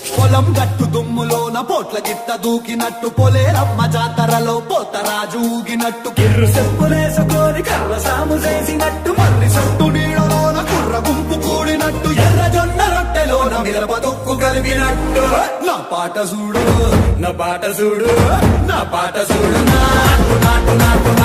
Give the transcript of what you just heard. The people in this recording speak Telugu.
పొలం గట్టు దుమ్ములోన పోట్ల గిట్ట దూకినట్టు పొలేరమ్మ జాతరలో పోతరాజు ఊగినట్టు కిర్రు చెప్పులేసుకొని కర్ర సాము చేసినట్టు మర్రి సొట్టు నీడలోన కుర్ర గుంపు కూడినట్టు ఎర్ర జొన్న రొట్టెలోన మిరప తొక్కు కలిపినట్టు నా పాట చూడు నా పాట చూడు నా పాట చూడు నాటు నాటు నాటు